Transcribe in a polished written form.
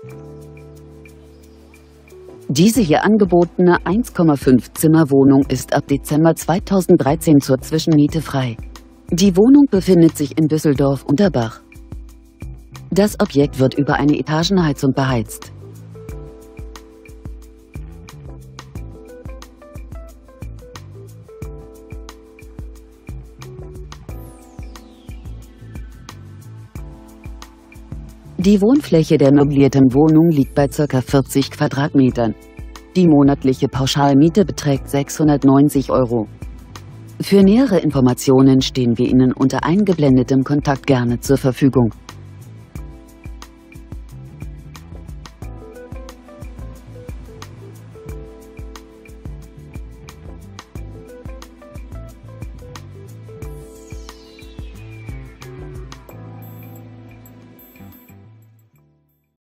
Diese hier angebotene 1,5 Zimmer-Wohnung ist ab Dezember 2013 zur Zwischenmiete frei. Die Wohnung befindet sich in Düsseldorf-Unterbach. Das Objekt wird über eine Etagenheizung beheizt. Die Wohnfläche der möblierten Wohnung liegt bei ca. 40 Quadratmetern. Die monatliche Pauschalmiete beträgt 690 €. Für nähere Informationen stehen wir Ihnen unter eingeblendetem Kontakt gerne zur Verfügung.